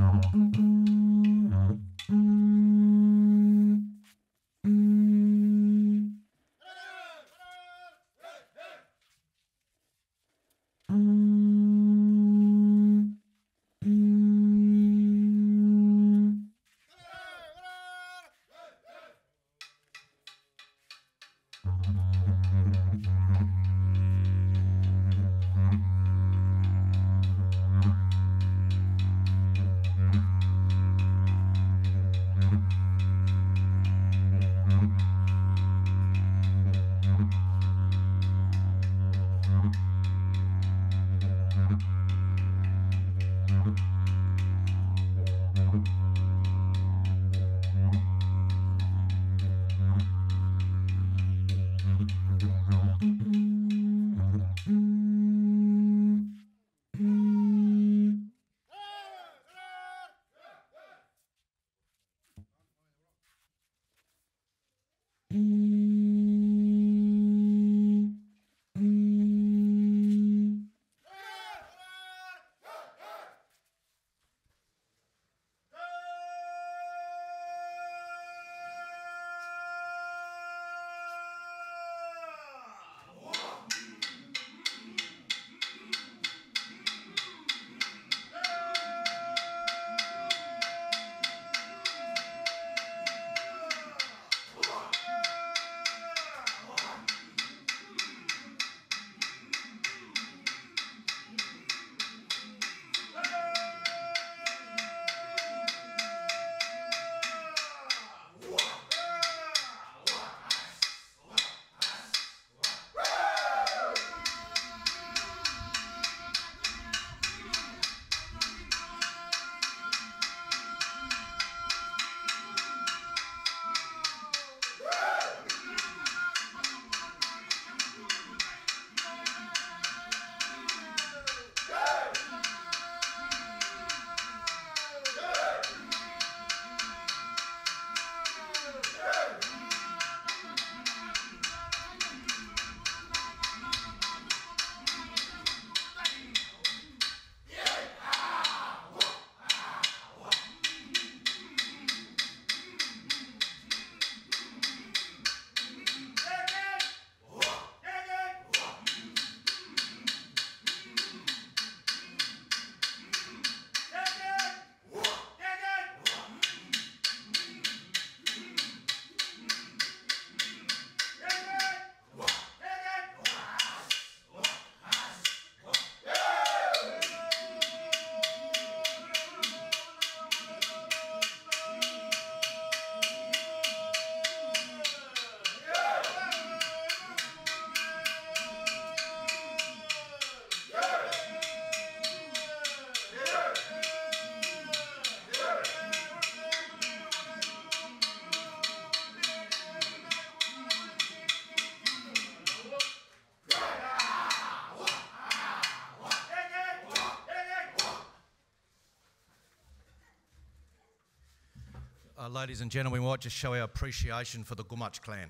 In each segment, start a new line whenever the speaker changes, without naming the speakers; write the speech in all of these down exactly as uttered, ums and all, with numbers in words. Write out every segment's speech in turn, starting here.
Uh, ladies and gentlemen, we might just show our appreciation for the Gumatj clan.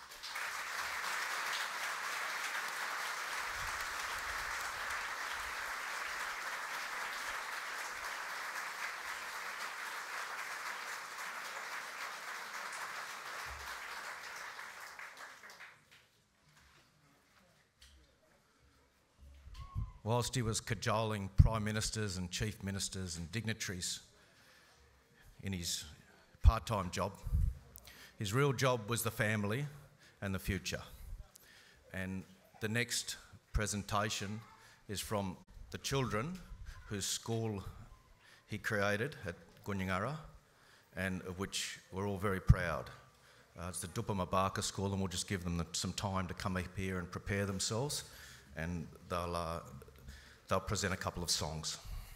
Whilst he was cajoling prime ministers and chief ministers and dignitaries in his part-time job, his real job was the family and the future. And the next presentation is from the children whose school he created at Gunyangara, and of which we're all very proud. Uh, it's the Dupamabaka School, and we'll just give them the, some time to come up here and prepare themselves, and they'll uh, they'll present a couple of songs.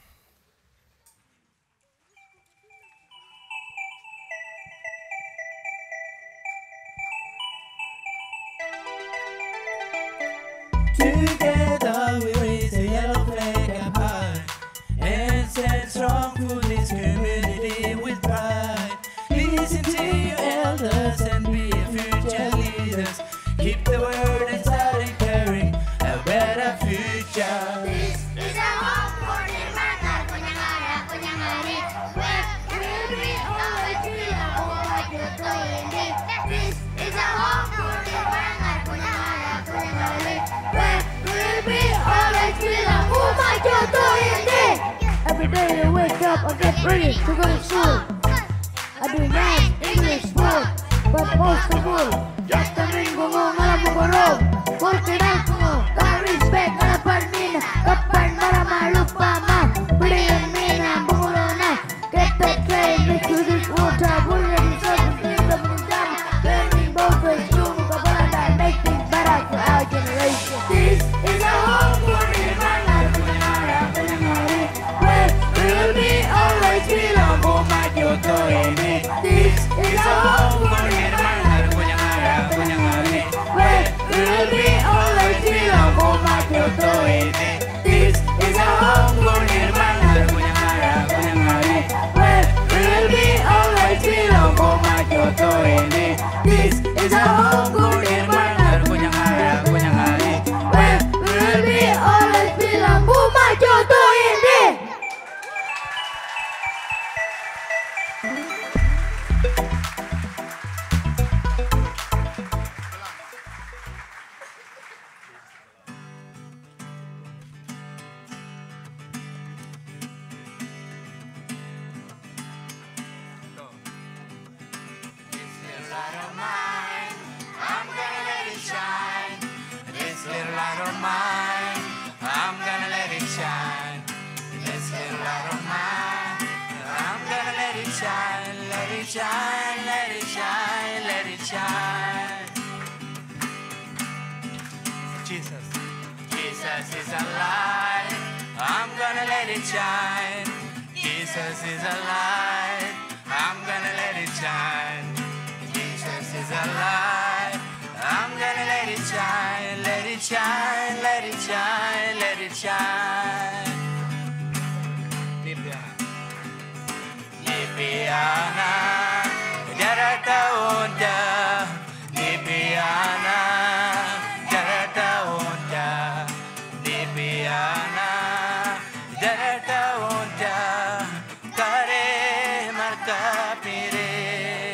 Together we raise a yellow flag up high and stand strong for this community with pride. Listen to your elders and be a future leaders. Keep the word and start encouraging a better future.
This is a hope for the matter, Gunyangara, Gunyangari. This is a home for the where we'll be always belong. Oh my God, every day I wake up, I get ready to go to school. I do math, English, sport, but most of all, just a ringo mo malamugorog. Porque na ko, ka respect na parmina, kapan mara malupa ma, brilliant mina bungulo na. Get that train, mix with this water, bullet and surface, leave them in jam. Learning both ways, do mukabalanda, make things better for our generation. This is a home for me, man, where we'll be always belong. Oh my God, this is a home for me, man, where we'll be always belong. Oh my God, this is a home for me, man, where we'll be always belong. Oh my God, this is a home for me, man, where we'll be always belong. Oh my God,
Jesus is alive, I'm gonna let it shine. Jesus is alive, I'm gonna let it shine. Let it shine, let it shine, let it shine. Lipiana, jarata onda. Lipiana, jarata onda. Lipiana, jarata onda. Kare marka pire.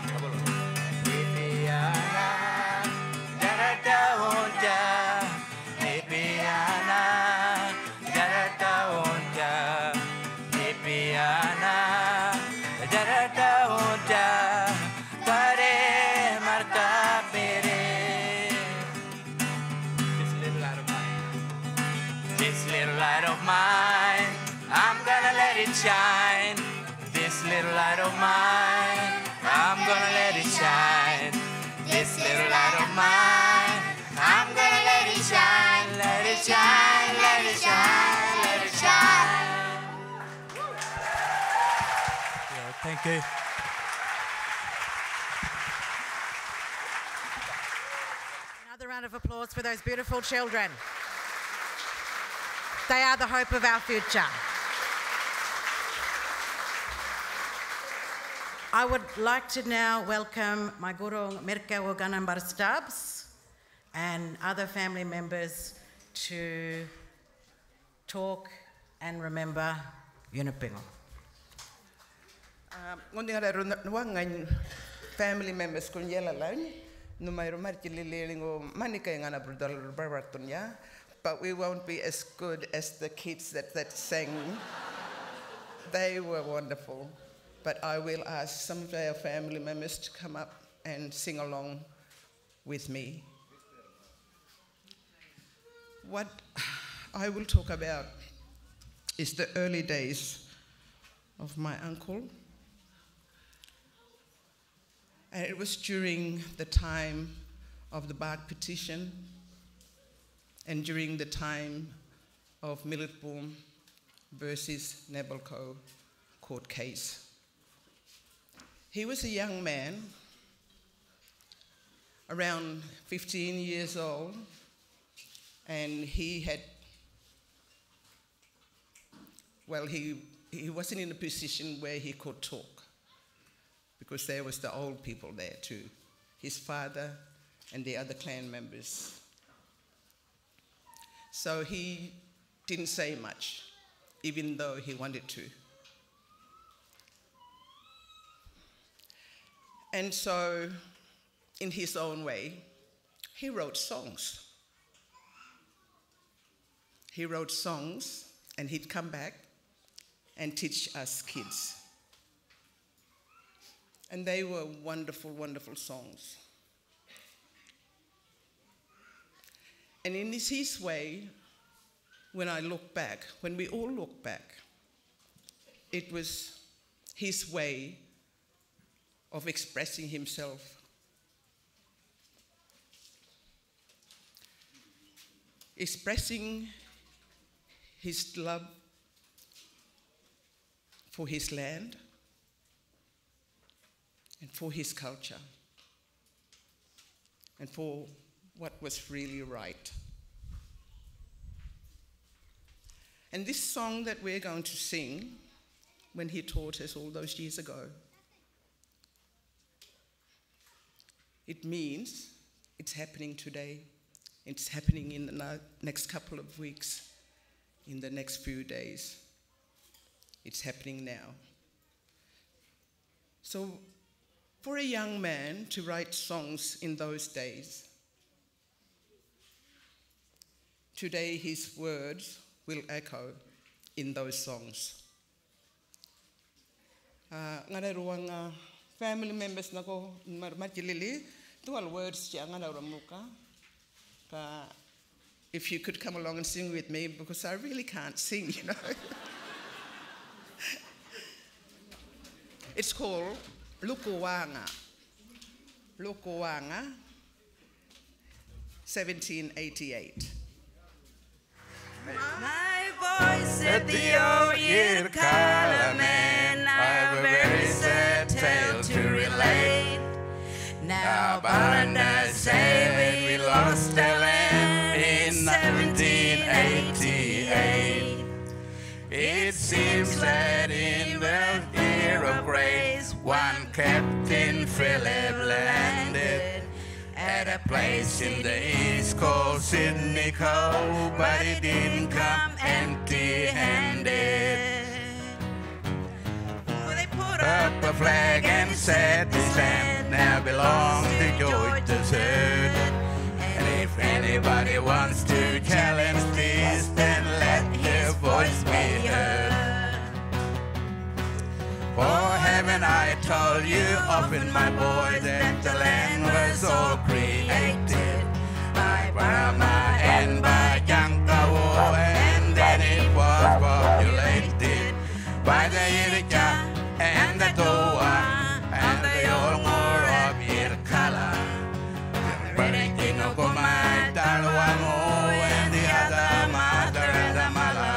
Lipiana, jarata onda. Lipiana, jarata onda. Lipiana, jarata onda. Kare marka pire. This little light of mine. This little light of mine. I'm gonna let it shine. This little light of mine, I'm gonna let it shine. This little light of mine, I'm gonna let it shine. Let it shine, let it shine, let it shine.
Yeah, thank you.
Another round of applause for those beautiful children. They are the hope of our future. I would like to now welcome my guru Mirka Woganambar Stubbs and other family members to talk and remember Yunupingu.
Ngondi ngada ruangan family members kun yela lain numai rumar cililingo manika yang ana berdal berbartunya, but we won't be as good as the kids that that sang. They were wonderful. But I will ask some of our family members to come up and sing along with me. What I will talk about is the early days of my uncle. And it was during the time of the Bark Petition and during the time of Militboom versus Nabalco court case. He was a young man, around fifteen years old, and he had, well, he, he wasn't in a position where he could talk because there was the old people there too, his father and the other clan members. So he didn't say much, even though he wanted to. And so, in his own way, he wrote songs. He wrote songs, and he'd come back and teach us kids. And they were wonderful, wonderful songs. And in his way, when I look back, when we all look back, it was his way of expressing himself. Expressing his love for his land and for his culture and for what was really right. And this song that we're going to sing, when he taught us all those years ago, it means it's happening today. It's happening in the next couple of weeks, in the next few days. It's happening now. So for a young man to write songs in those days, today his words will echo in those songs. Ngana ruang family members nako marmachilili dual words ya ngana ramuka. If you could come along and sing with me, because I really can't sing, you know. It's called Lukuwanga. Lukuwanga, seventeen eighty-eight.
My voice said the old year color man, I've a very sad tale to relate. Now Baranda say we lost our land in seventeen eighty-eight. It seems that in the year of grace, one Captain Philip landed at a place in the east called Sydney Cove, but he didn't come empty-handed. Well, they put up a flag and said this land now belongs to George's herd. And if anybody wants to challenge this, then let his voice be heard. For haven't I told you often, my boy, that the land was all created by Garma and by Yunupingu, and then it was populated by the Yunupingu and the Toa and the Yolmore of Yirkala, the Redekino Komai, Talwamo, and the other mother and the mala.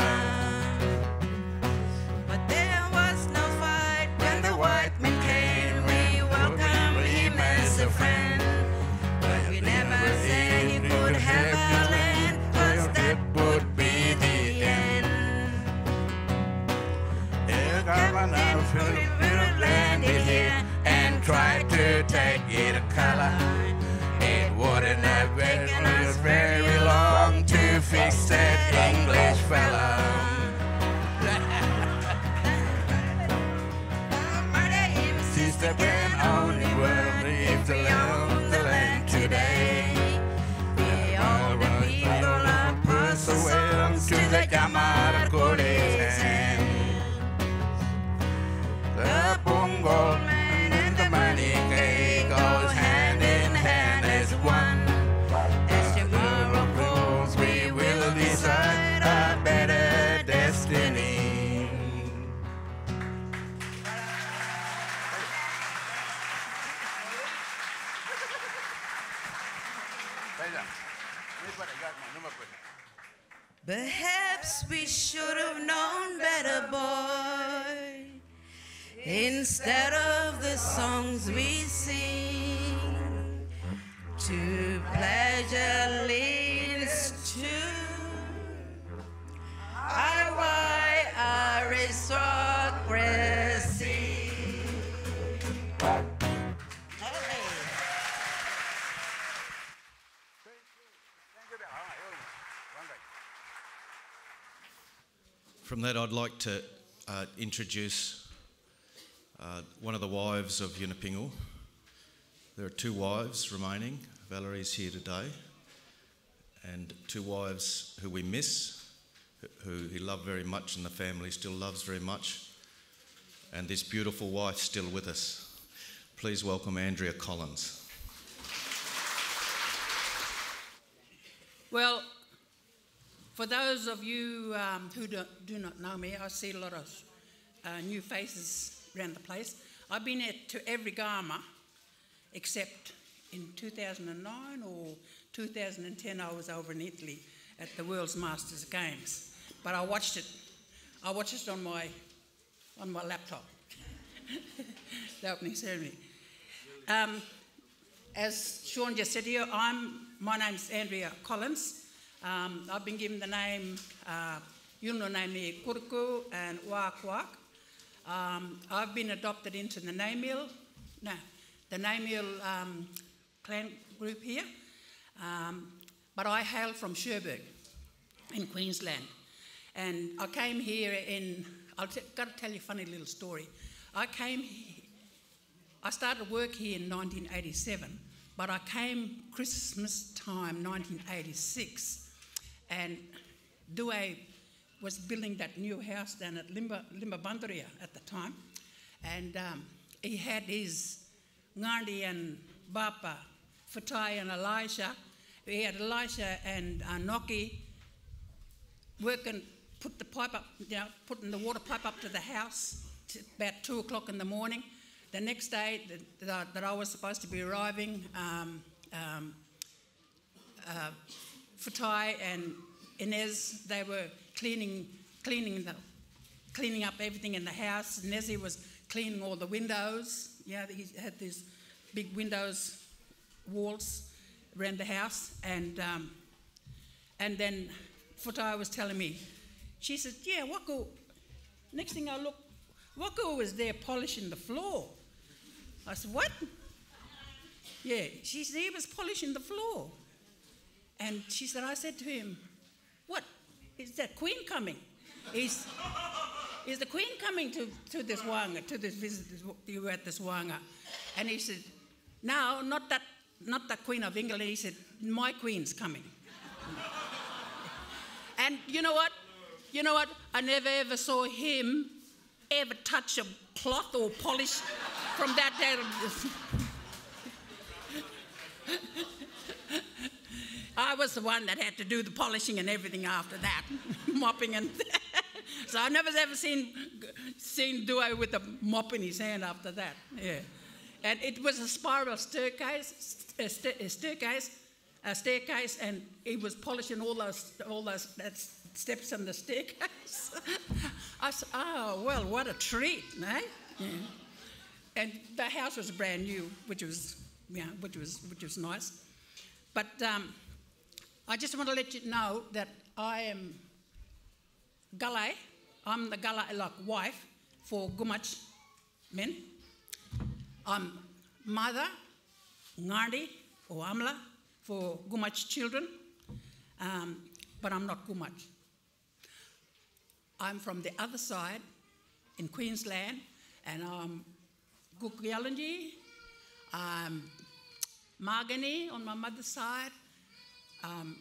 But there was no fight when the white men came. We welcomed him as a friend, but we never said he could have our land, 'cause that would be the end. The governor landed here and tried to take it a color. It wouldn't have taken us very long to fix that English fella. Sister, when only world leaves alone the land today, we all the people are persuaded to the Garma hand. The Pongo and the money cake goes hand in hand as one. As tomorrow grows, we will decide a better destiny. Perhaps we should have known better, boy. Instead of the songs we sing, to pleasure leads to our aristocracy.
From that, I'd like to uh, introduce uh, one of the wives of Yunupingu, There are two wives remaining. Valerie's here today. And two wives who we miss, who he loved very much and the family still loves very much. And this beautiful wife still with us. Please welcome Andrea Collins.
Well, for those of you um, who do, do not know me, I see a lot of uh, new faces around the place. I've been at, to every Garma except in two thousand nine or two thousand ten I was over in Italy at the World's Masters Games. But I watched it. I watched it on my, on my laptop, the opening ceremony. Um, as Sean just said here, I'm, my name's Andrea Collins. Um, I've been given the name uh, Yunupingu and Wak Wak. Um, I've been adopted into the Namil, no, the Namil um, clan group here. Um, but I hail from Cherbourg in Queensland. And I came here in, I've got to tell you a funny little story. I came here, I started work here in nineteen eighty-seven, but I came Christmas time nineteen eighty-six, and Due was building that new house down at Limba, Limbabandaria at the time, and um, he had his Ngandi and Bapa, Fatai and Elisha. He had Elisha and uh, Noki working, put the pipe up, you know, putting the water pipe up to the house about two o'clock in the morning. The next day that, that, that I was supposed to be arriving, um, um, uh, Fatai and Inez, they were cleaning, cleaning, the, cleaning up everything in the house. Nezzy was cleaning all the windows. Yeah, he had these big windows, walls around the house. And, um, and then Fatai was telling me, she said, yeah, Wako, next thing I look, Wako was there polishing the floor. I said, what? Yeah, she said, he was polishing the floor. And she said, I said to him, what? Is that Queen coming? Is, is the Queen coming to, to this Wanga, to this visit, you were at this Wanga? And he said, no, not that, not the Queen of England. He said, my Queen's coming. And you know what? You know what? I never ever saw him ever touch a cloth or polish from that day. I was the one that had to do the polishing and everything after that, mopping and so I never ever seen seen Due with a mop in his hand after that. Yeah, and it was a spiral staircase, a, st a staircase, a staircase, and he was polishing all those all those that steps on the staircase. I said, oh well, what a treat, eh? Yeah. And the house was brand new, which was yeah, which was which was nice, but. Um, I just want to let you know that I am Gulai. I'm the Gulai like wife for Gumach men. I'm mother, Ngandi or Amla for Gumach children, um, but I'm not Gumach. I'm from the other side in Queensland, and I'm Gulkula, I'm Margani on my mother's side. Um,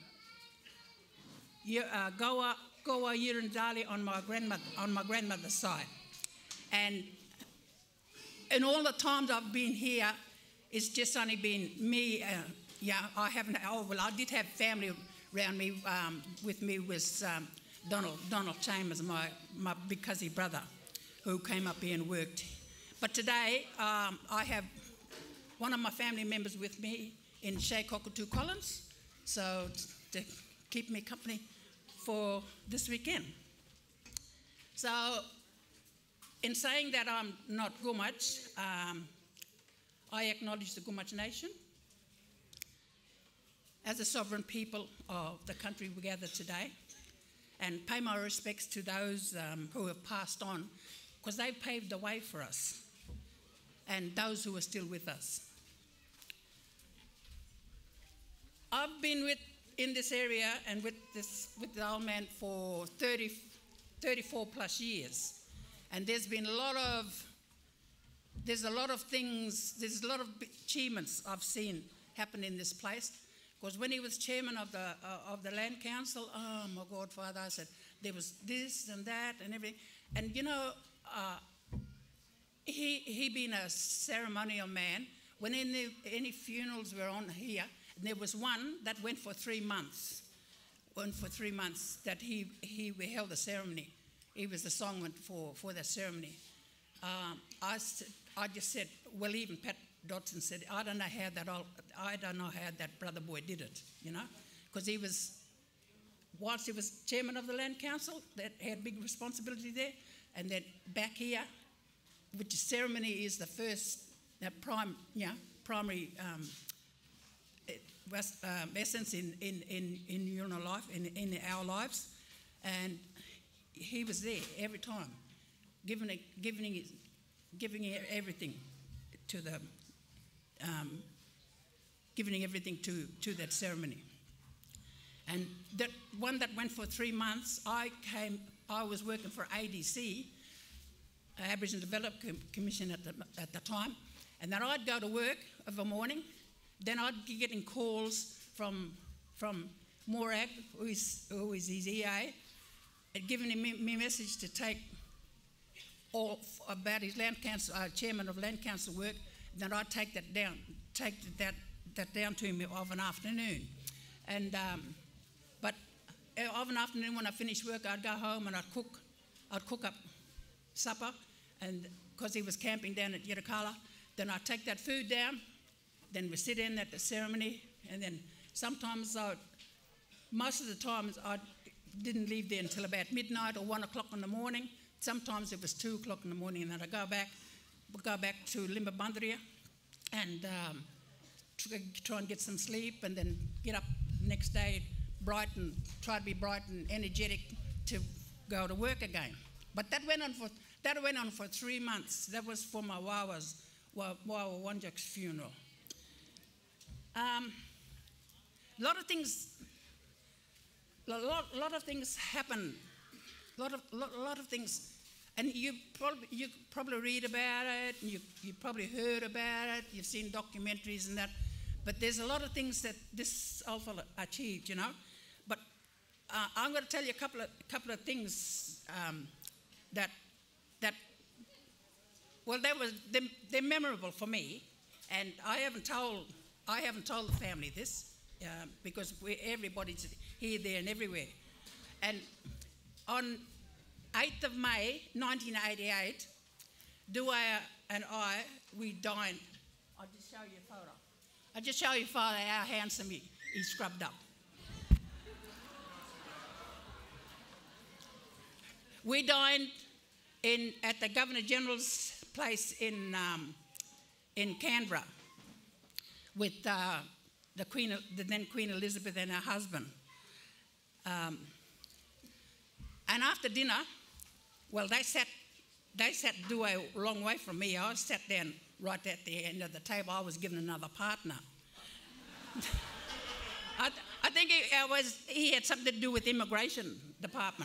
uh, Goa, Goa Yirindali on my grandmother, on my grandmother's side, and in all the times I've been here, it's just only been me. Uh, yeah, I haven't. Oh well, I did have family around me. Um, with me was um, Donald Donald Chambers, my my big cousin brother, who came up here and worked. But today um, I have one of my family members with me in Shea Cockatoo Collins. So to keep me company for this weekend. So in saying that I'm not Gumach, um, I acknowledge the Gumach nation as a sovereign people of the country we gather today, and pay my respects to those um, who have passed on, because they paved the way for us, and those who are still with us. I've been with, in this area and with, this, with the old man for thirty, thirty-four plus years. And there's been a lot of there's a lot of things, there's a lot of achievements I've seen happen in this place. Because when he was chairman of the uh, of the land council, oh my God, Father, I said, there was this and that and everything. And you know, uh, he he being a ceremonial man, when any, any funerals were on here, there was one that went for three months. Went for three months that he, he held the ceremony. He was the songman for, for the ceremony. Um, I, I just said, well, even Pat Dodson said, I don't know how that all, I don't know how that brother boy did it, you know, because he was, whilst he was chairman of the land council, that had big responsibility there, and then back here, which ceremony is the first, uh, prime, yeah, primary um, was, um, essence in in in in your life, in in our lives, and he was there every time, giving it, giving it, giving it everything to the. Um, giving everything to, to that ceremony. And that one that went for three months, I came, I was working for A D C, Aboriginal Development Commission at the, at the time, and then I'd go to work of a morning, then I'd be getting calls from, from Morag, who is, who is his E A, and giving me, me a message to take all about his land council, uh, chairman of land council work. Then I'd take that down, take that that down to him of an afternoon, and um, but of an afternoon when I finished work, I'd go home and I'd cook, I'd cook up supper, and because he was camping down at Yunupingu, then I'd take that food down, then we sit in at the ceremony, and then sometimes I, most of the times I didn't leave there until about midnight or one o'clock in the morning. Sometimes it was two o'clock in the morning, and then I'd go back. Go back to Limbabandria and um, try and get some sleep, and then get up next day bright and try to be bright and energetic to go to work again. But that went on for that went on for three months. That was for my Wawa's Wawa Wanjak's funeral. Um, a lot of things, a lot, lot of things happen. A lot of lot, lot of things. And you probably, you probably read about it, and you, you probably heard about it, you've seen documentaries and that, but there's a lot of things that this old fella achieved, you know. But uh, I'm going to tell you a couple of, couple of things um, that, that, well, they were, they're, they're memorable for me, and I haven't told, I haven't told the family this, uh, because we're, everybody's here, there, and everywhere. And on eighth of May nineteen eighty-eight, Dua and I, we dined. I'll just show you a photo. I'll just show you father how handsome he, he scrubbed up. We dined in at the Governor General's place in um, in Canberra with uh, the Queen, the then Queen Elizabeth and her husband. Um, and after dinner, well, they sat, they sat Dua a long way from me. I sat down right at the end of the table. I was given another partner. I, th I think he, I was, he had something to do with immigration department.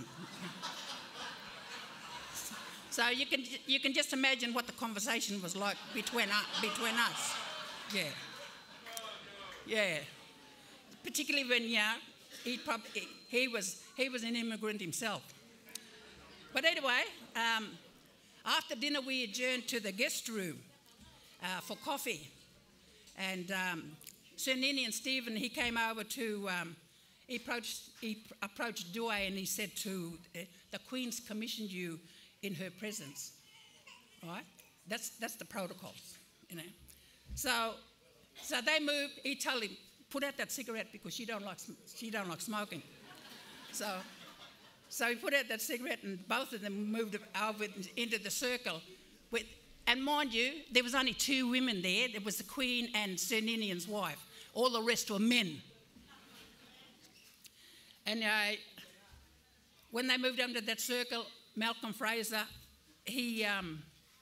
So you can, you can just imagine what the conversation was like between, uh, between us. Yeah. Yeah. Particularly when, yeah, he, probably, he, was, he was an immigrant himself. But anyway, um, after dinner we adjourned to the guest room uh, for coffee. And um, Sir Ninian Stephen, he came over to, um, he approached, he approached Dua and he said to, uh, the Queen's commissioned you in her presence, right? That's, that's the protocols, you know. So, so they moved, he told him, put out that cigarette because she don't like, she don't like smoking. So, so he put out that cigarette and both of them moved over into the circle. With, and mind you, there was only two women there. There was the Queen and Sir Ninian's wife. All the rest were men. And uh, when they moved under that circle, Malcolm Fraser, he, um,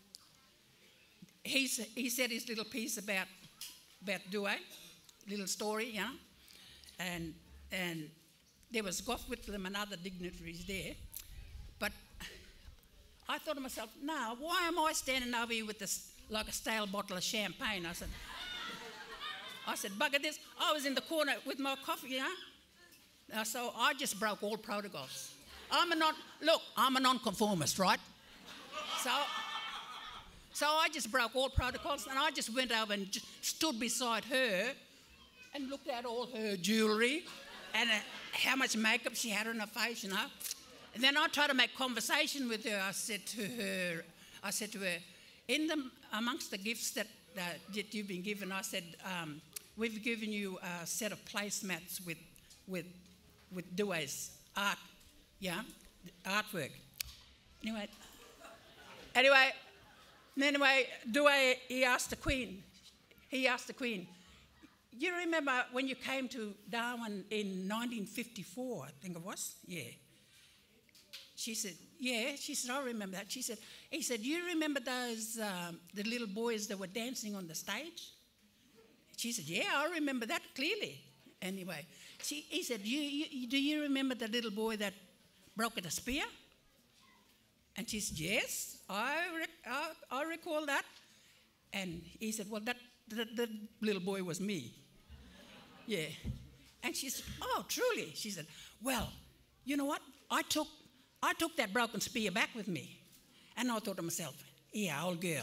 he, he said his little piece about, about Dua, little story, you know, and, and there was Gough Whitlam and other dignitaries there. But I thought to myself, now, why am I standing over here with this, like a stale bottle of champagne. I said, I said, bugger this. I was in the corner with my coffee, you know. Uh, so I just broke all protocols. I'm a non, look, I'm a non-conformist, right? So, so I just broke all protocols, and I just went over and just stood beside her and looked at all her jewellery and uh, how much makeup she had on her face, you know. And then I tried to make conversation with her. I said to her, I said to her, in the, amongst the gifts that, uh, that you've been given, I said, um, we've given you a set of placemats with, with, with Due's art, yeah, artwork. Anyway, anyway, anyway, Due, he asked the Queen, he asked the Queen, you remember when you came to Darwin in nineteen fifty-four, I think it was? Yeah. She said, yeah. She said, I remember that. She said, he said, you remember those, um, the little boys that were dancing on the stage? She said, yeah, I remember that clearly. Anyway, she, he said, you, you, do you remember the little boy that broke at a spear? And she said, yes, I, rec I, I recall that. And he said, well, that, that, that little boy was me. Yeah. And she said, oh, truly? She said, well, you know what? I took, I took that broken spear back with me. And I thought to myself, yeah, old girl.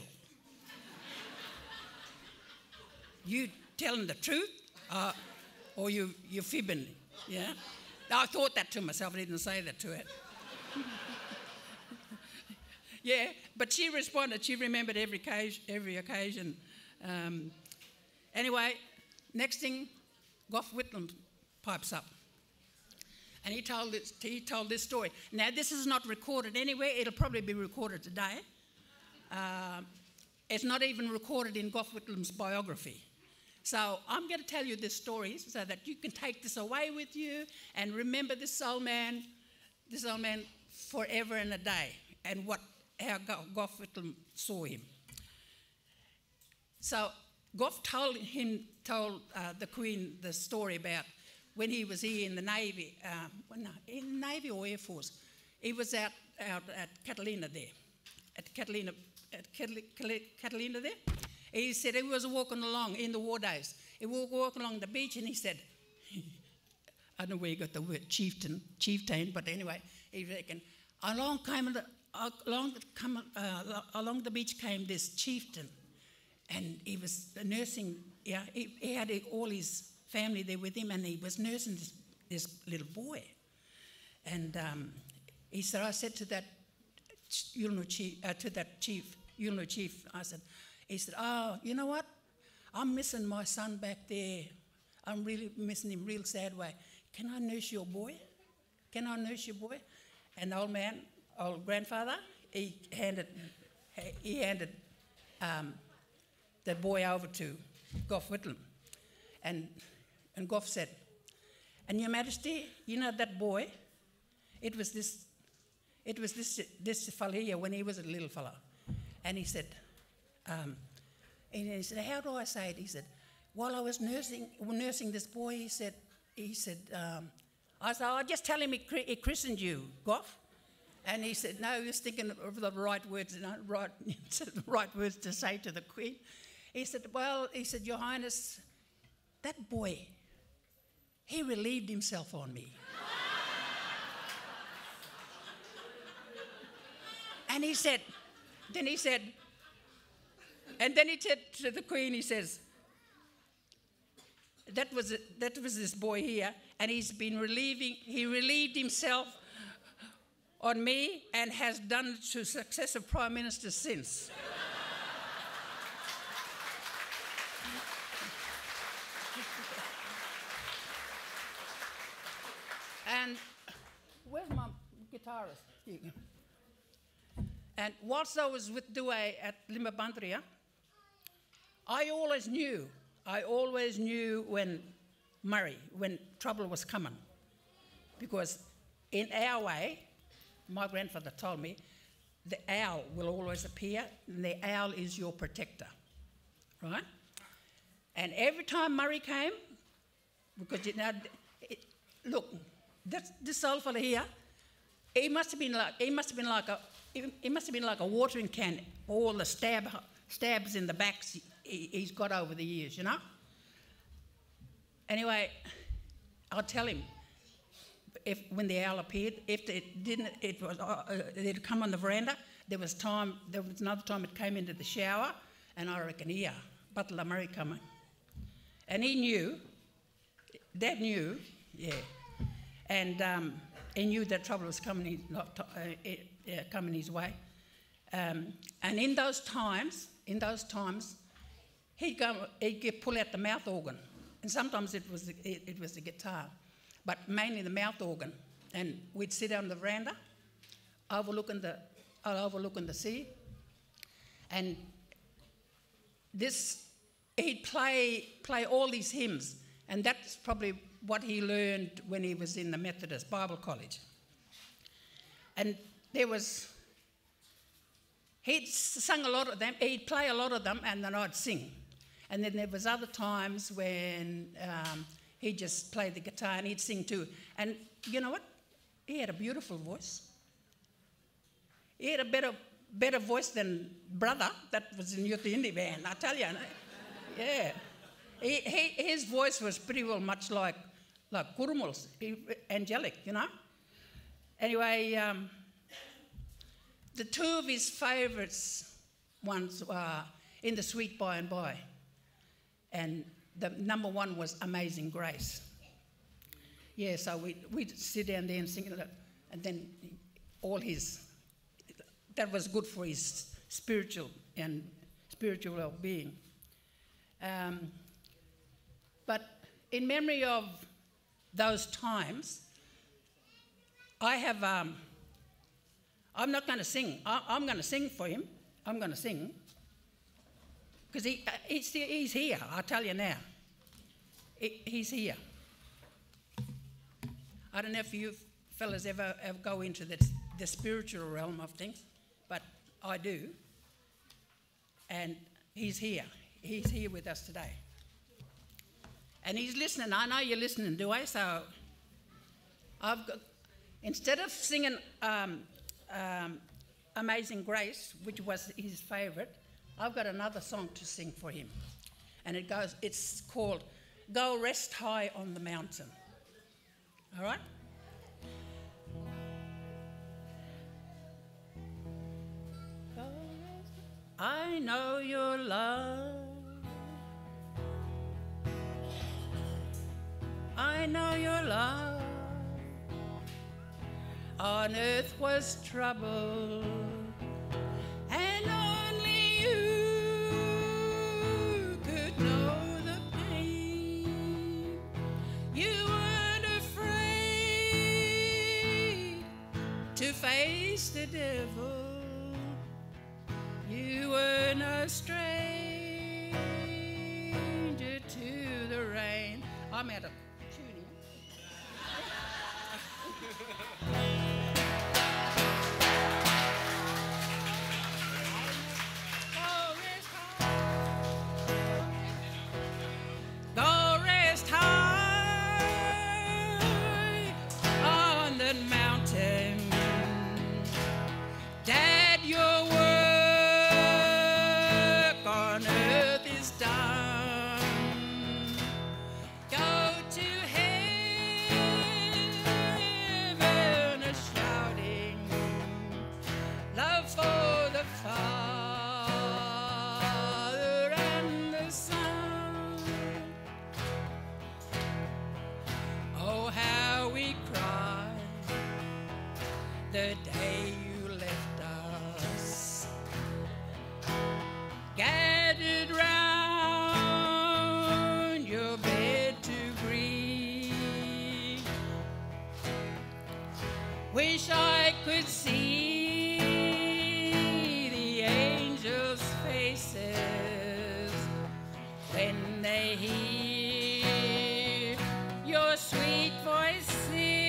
You telling the truth uh, or you, you're fibbing, yeah? I thought that to myself. I didn't say that to her. Yeah, but she responded. She remembered every occasion. Every occasion. Um, anyway, next thing, Gough Whitlam pipes up. And he told, this, he told this story. Now, this is not recorded anywhere. It'll probably be recorded today. Uh, it's not even recorded in Gough Whitlam's biography. So I'm going to tell you this story so that you can take this away with you and remember this old man, this old man forever and a day, and what how Gough Whitlam saw him. So Gough told him, told uh, the Queen the story about when he was here in the Navy, uh, well, no, in the Navy or Air Force. He was out, out at Catalina there, at Catalina, at Catalina there. He said he was walking along in the war days. He was walking along the beach and he said, I don't know where he got the word chieftain, chieftain, but anyway, he reckoned, along came the, along, come, uh, along the beach came this chieftain, and he was nursing, yeah, he, he had all his family there with him, and he was nursing this, this little boy. And um, he said, I said to that Yulno chief, uh, to that chief, Yulno chief, I said, he said, oh, you know what? I'm missing my son back there. I'm really missing him real sad way. Can I nurse your boy? Can I nurse your boy? And the old man, old grandfather, he handed, he handed um, the boy over to Gough Whitlam. And, and Gough said, and Your Majesty, you know that boy? It was this, it was this, this fella here when he was a little fella. And he said, um, and he said, how do I say it? He said, while I was nursing, nursing this boy, he said, he said, um, I said, oh, just tell him he, he christened you, Gough. And he said, no, he was thinking of the right words, you know, right, the right words to say to the Queen. He said, well, he said, Your Highness, that boy, he relieved himself on me. And he said, then he said, and then he said to the Queen, he says, that was, that was this boy here, and he's been relieving, he relieved himself on me and has done it to successive prime ministers since. And where's my guitarist? Here you go. And whilst I was with Due at Limabandria, I always knew, I always knew when Murray, when trouble was coming. Because in our way, my grandfather told me, the owl will always appear, and the owl is your protector, right? And every time Murray came, because you know, it, look, that's, this old fella here, he must have been like, he must have been like a, he must have been like a watering can, all the stab, stabs in the backs he, he's got over the years, you know. Anyway, I'll tell him, if when the owl appeared, if it didn't, it was uh, it'd come on the veranda. There was time. There was another time it came into the shower, and I reckon, yeah, Butler Murray coming, and he knew. Dad knew, yeah, and um, he knew that trouble was coming, not uh, uh, coming his way. Um, and in those times, in those times, he'd go, he'd get, pull out the mouth organ, and sometimes it was the, it, it was the guitar, but mainly the mouth organ. And we'd sit on the veranda, overlooking the, overlooking the sea, and this he'd play play all these hymns. And that's probably what he learned when he was in the Methodist Bible College. And there was, he'd sung a lot of them, he'd play a lot of them, and then I'd sing. And then there was other times when um, he'd just play the guitar and he'd sing too. And you know what? He had a beautiful voice. He had a better, better voice than brother that was in Youth Indie Band, I tell you. Yeah. He, he, his voice was pretty well much like, like Kurumul's, angelic, you know. Anyway, um, the two of his favourites ones were In the Sweet By and By. And the number one was Amazing Grace. Yeah, so we'd, we'd sit down there and sing it, and then all his, that was good for his spiritual and spiritual well-being. Um, But in memory of those times, I have, um, I'm not going to sing. I, I'm going to sing for him. I'm going to sing. Because he, uh, he's, he's here, I'll tell you now. He, he's here. I don't know if you fellas ever, ever go into the, the spiritual realm of things, but I do. And he's here. He's here with us today. And he's listening. I know you're listening, do I? So I've got, instead of singing um, um, Amazing Grace, which was his favourite, I've got another song to sing for him. And it goes, it's called Go Rest High on the Mountain. All right? I know your love. I know your love on earth was trouble, and only you could know the pain. You weren't afraid to face the devil. You were no stranger to the rain. I'm out of the day you left us, gathered round your bed to grieve. Wish I could see the angels' faces when they hear your sweet voice sing.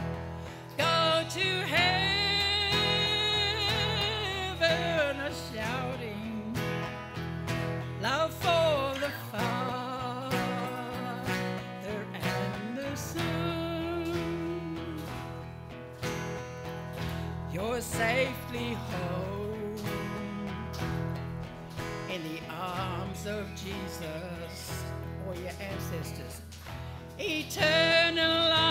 Yeah. was safely home in the arms of Jesus or your ancestors. Eternal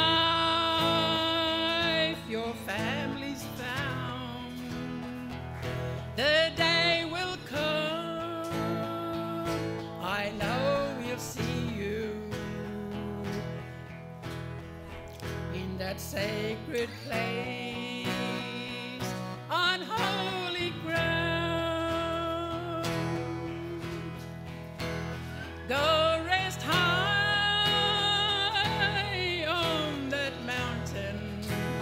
life, your family's found. The day will come, I know we'll see you in that sacred place on holy ground. Go rest high on that mountain,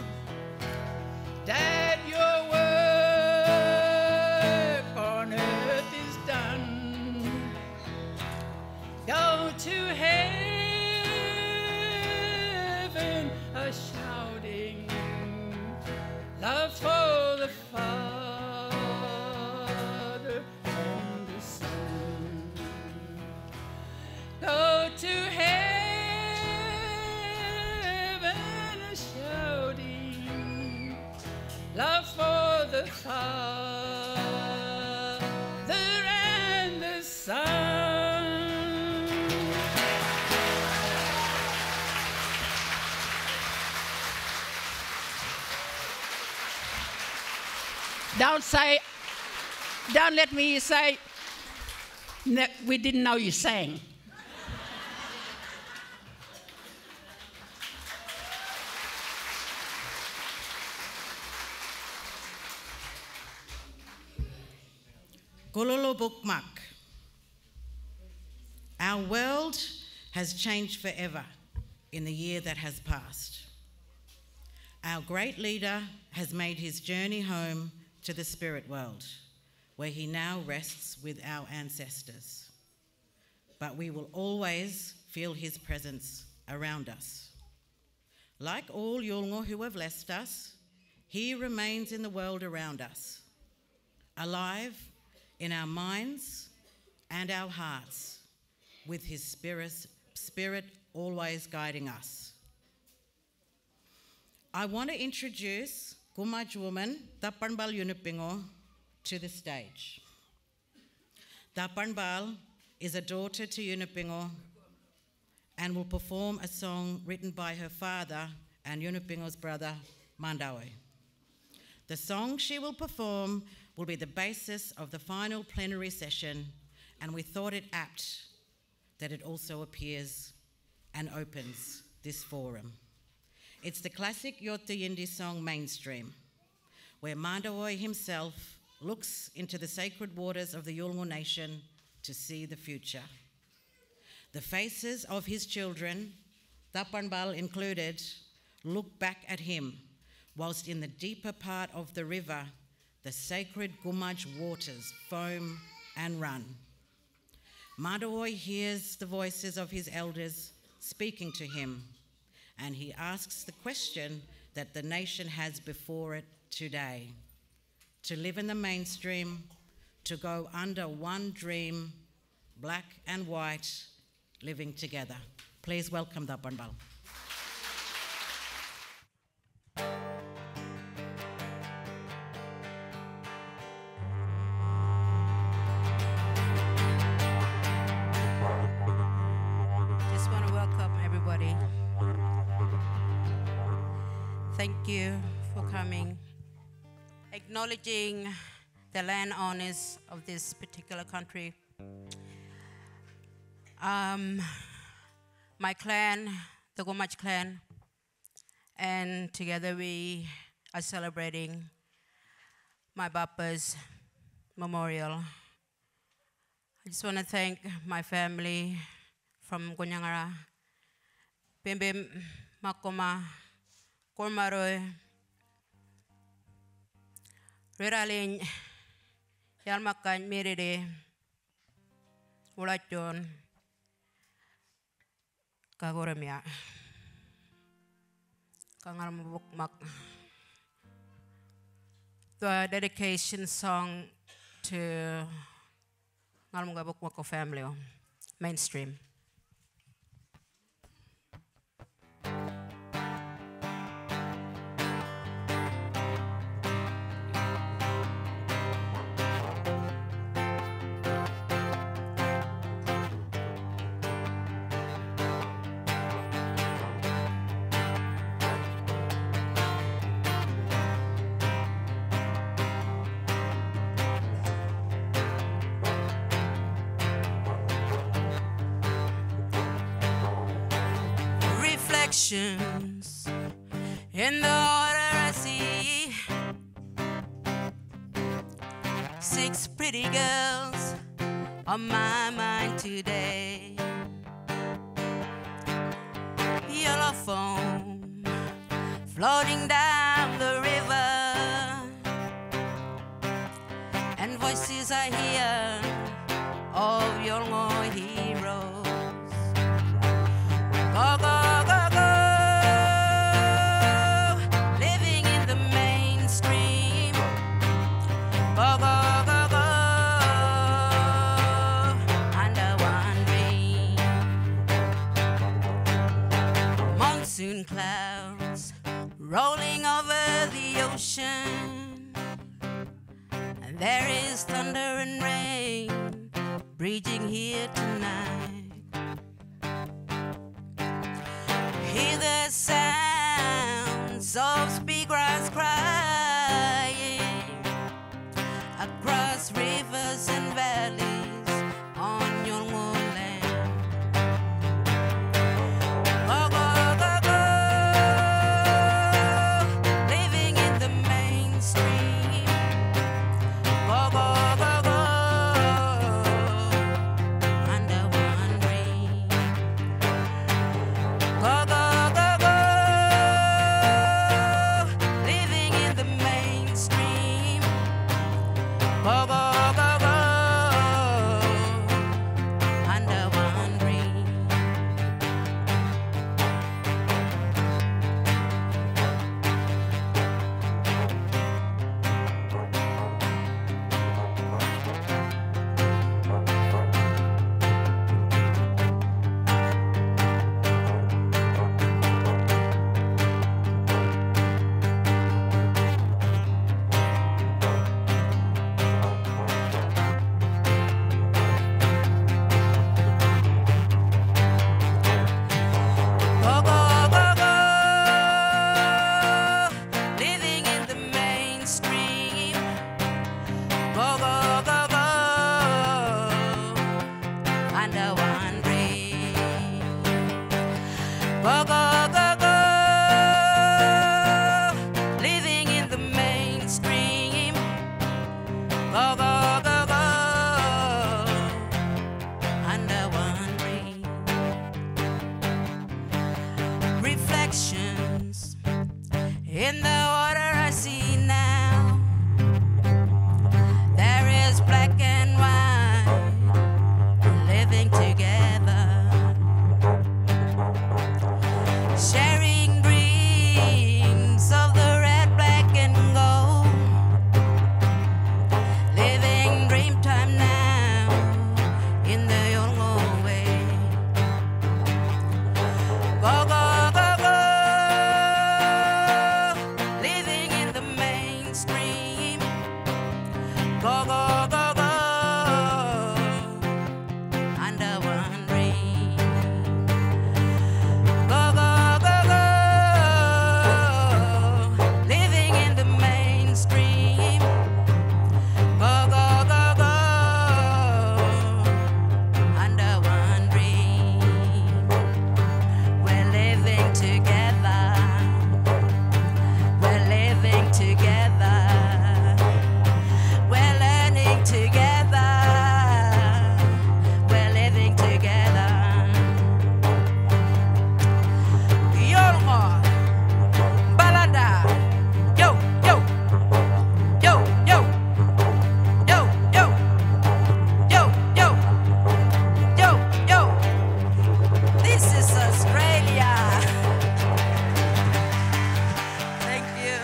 Dad, your work on earth is done. Go to heaven a shouting love for the Father and the Son. Go to heaven a shouting love for the Father and the Son. Don't say, don't let me say, "Ne- we didn't know you sang."
Gololo Bukmak. Our world has changed forever in the year that has passed. Our great leader has made his journey home to the spirit world, where he now rests with our ancestors. But we will always feel his presence around us. Like all Yolngu who have left us, he remains in the world around us, alive in our minds and our hearts, with his spirit, spirit always guiding us. I want to introduce Gumaj woman Tapanbal Yunupingu to the stage. Tapanbal is a daughter to Yunupingu and will perform a song written by her father and Yunupingu's brother, Mandawe. The song she will perform will be the basis of the final plenary session, and we thought it apt that it also appears and opens this forum. It's the classic Yota Yindi song Mainstream, where Mandawe himself looks into the sacred waters of the Yolngu nation to see the future. The faces of his children, Tapanbal included, look back at him, whilst in the deeper part of the river, the sacred Gumaj waters foam and run. Mandawe hears the voices of his elders speaking to him, and he asks the question that the nation has before it today: to live in the mainstream, to go under one dream, black and white, living together. Please welcome Tapanbal.
Just want to welcome everybody. Thank you for coming, acknowledging the landowners of this particular country. Um, my clan, the Gumaj clan, and together we are celebrating my Bapa's memorial. I just want to thank my family from Gonyangara, Pembe Makoma, Kormaroy, Reralin, Yalmakan Miride, Ulajon, Kagoremia, Kangaramubukmak. The dedication song to Ngalmugabukmako family, Mainstream. reflections in the water I see. Six pretty girls on my mind today. Yellow foam floating down the river, and voices I hear of young old heroes. Go, go, go, go, living in the mainstream. Go, go, go, go, under one dream. Monsoon clouds rolling over the ocean, and there is thunder and rain raging here tonight. Hear the sounds of speedgrass crying across rivers and valleys on your own land. Go, go, go, go, living in the mainstream. Go, go, go, go, under one dream. Go, go, go, go, living in the mainstream. Go, go, go, go, under one dream. Go, go, go, go, living in the mainstream. Go, go, go, go, under one dream. Go, go, go, go, living in the mainstream. Go, go, go, go, under one dream. Reflections in the water I see now. There is black and white living together, sharing dreams of the red, black, and gold, living dream time now in the young old way. Go, go, go, go, living in the mainstream. Go, go, go, go, under one dream. Go, go, go, go, living in the mainstream. Go, go, go, go, under one dream. We're living together. We're living together. We're learning together. We're living together. Yolmo, balada, yo, yo, yo, yo, yo, yo, yo, yo, yo, yo. This is Australia. Thank you.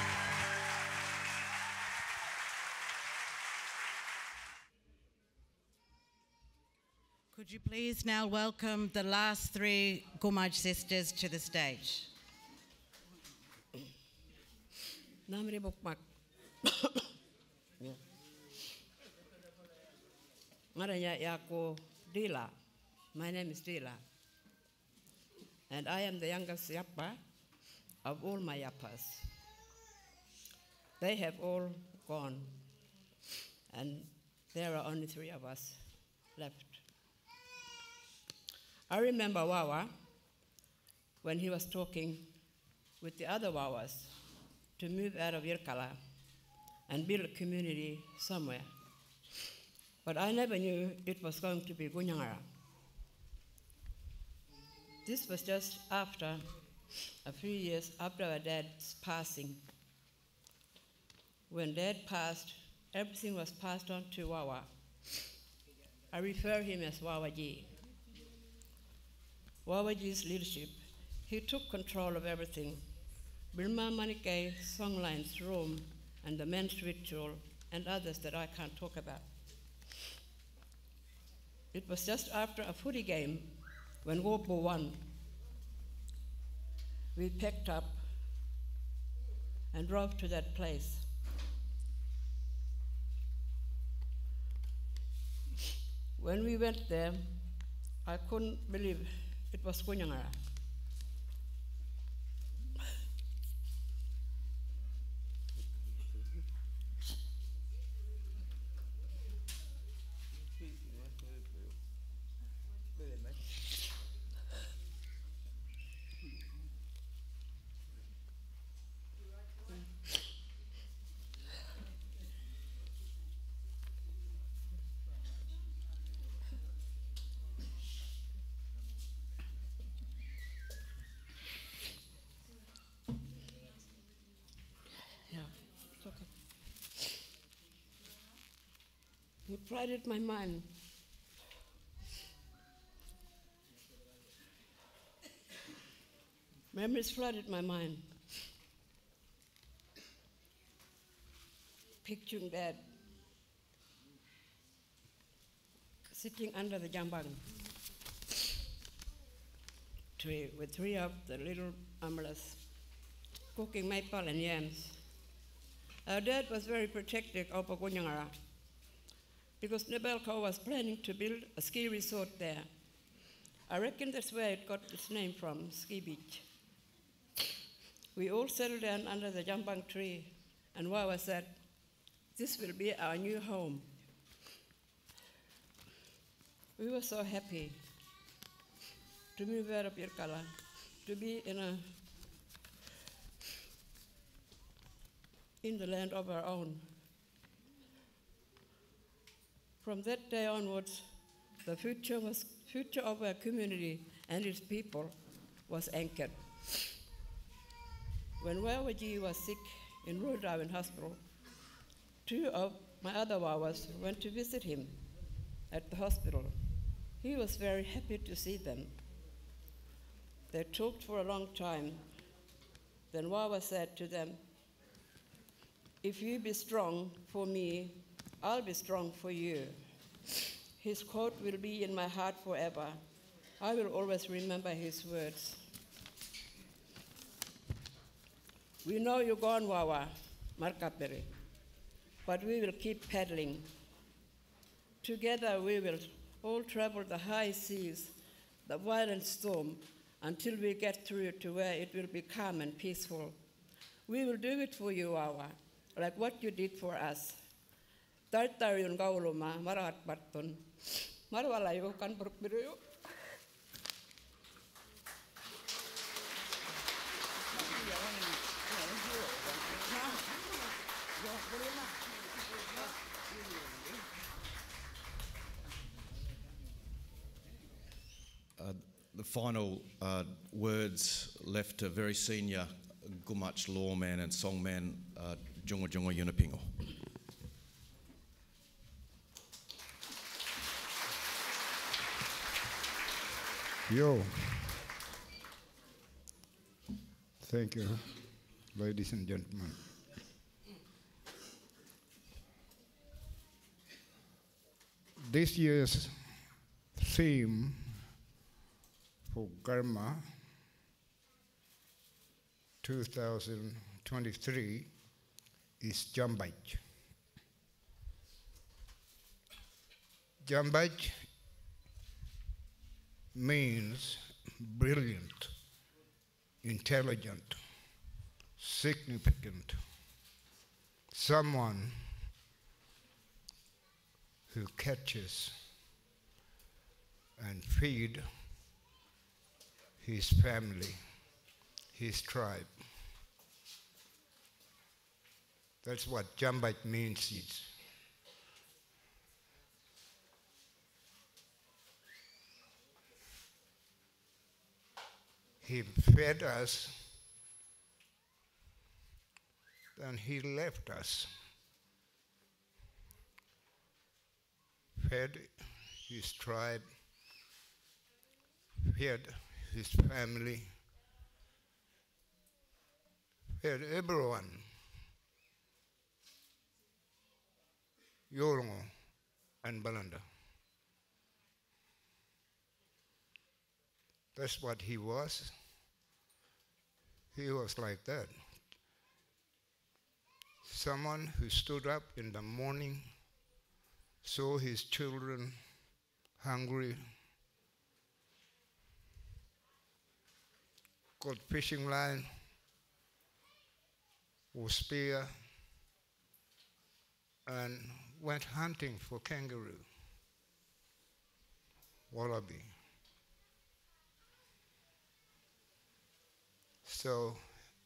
Could you please now welcome the last three Gumaj sisters to the stage?
Namri bukmak. Maranya yako Dila. My name is Dila. And I am the youngest yappa of all my yappas. They have all gone. And there are only three of us left. I remember Wawa when he was talking with the other Wawas to move out of Yirkala and build a community somewhere. But I never knew it was going to be Gunyangara. This was just after, a few years after our dad's passing. When Dad passed, everything was passed on to Wawa. I refer him as Wawaji. Wawaji's leadership, he took control of everything. Birma Manike, Songlines, Rome, and the men's ritual, and others that I can't talk about. It was just after a footy game when Wopo won. We packed up and drove to that place. When we went there, I couldn't believe it was Kunyangara. It flooded my mind. Memories flooded my mind. Picturing Dad sitting under the jambang tree with three of the little umbrellas, cooking maple and yams. Our dad was very protective of Gunyangara because Nebelco was planning to build a ski resort there. I reckon that's where it got its name from, Ski Beach. We all settled down under the jambang tree, and Wawa said, "This will be our new home." We were so happy to move out of Yirkala, to be in a in the land of our own. From that day onwards, the future was future of our community and its people was anchored. When Wawaji was sick in Royal Darwin Hospital, two of my other Wawas went to visit him at the hospital. He was very happy to see them. They talked for a long time. Then Wawa said to them, "If you be strong for me, I'll be strong for you." His quote will be in my heart forever. I will always remember his words. We know you're gone, Wawa, Markapere, but we will keep paddling. Together we will all travel the high seas, the violent storm, until we get through to where it will be calm and peaceful. We will do it for you, Wawa, like what you did for us. Tartarion gauluma, marat barton, marwalayo kan berbiru.
Uh, the final uh, words left to very senior Gumach lawman and songman, uh, Junga Junga Yunupingu.
Yo. Thank you, ladies and gentlemen. This year's theme for Garma two thousand twenty-three is Jambaj. Jambaj means brilliant, intelligent, significant, someone who catches and feed his family his tribe. That's what Jambite means. Is. He fed us, then he left us. Fed his tribe, fed his family, fed everyone. Yorongo and Balanda. That's what he was. He was like that. Someone who stood up in the morning, saw his children hungry, got fishing line or spear, and went hunting for kangaroo, wallaby. So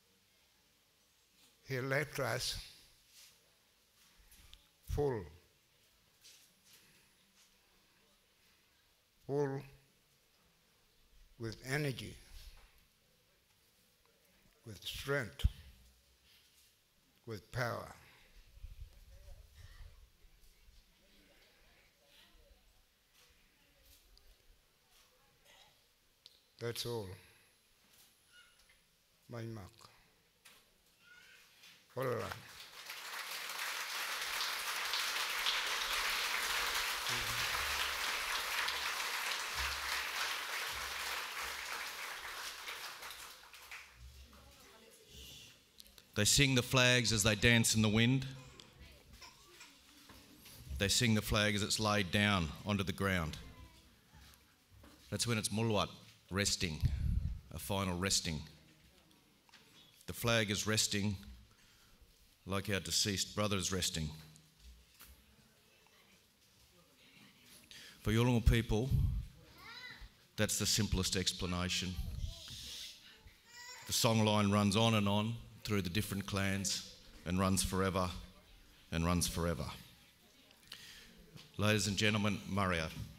he left us full, full with energy, with strength, with power. That's all. My mark. All right.
They sing the flags as they dance in the wind. They sing the flag as it's laid down onto the ground. That's when it's mulwat, resting, a final resting. The flag is resting like our deceased brother is resting. For Yolngu people, that's the simplest explanation. The songline runs on and on through the different clans and runs forever and runs forever. Ladies and gentlemen, Maria.